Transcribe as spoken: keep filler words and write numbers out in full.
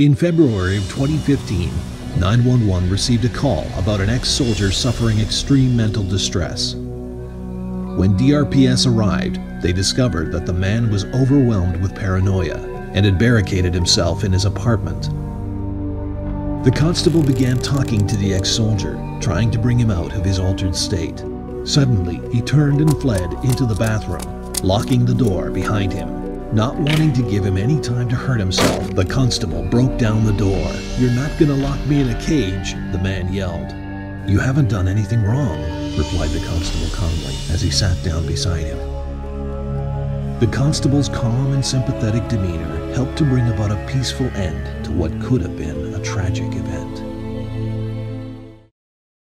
In February of twenty fifteen, nine one one received a call about an ex-soldier suffering extreme mental distress. When D R P S arrived, they discovered that the man was overwhelmed with paranoia and had barricaded himself in his apartment. The constable began talking to the ex-soldier, trying to bring him out of his altered state. Suddenly, he turned and fled into the bathroom, locking the door behind him. Not wanting to give him any time to hurt himself, the constable broke down the door. "You're not gonna lock me in a cage," the man yelled. "You haven't done anything wrong," replied the constable calmly as he sat down beside him. The constable's calm and sympathetic demeanor helped to bring about a peaceful end to what could have been a tragic event.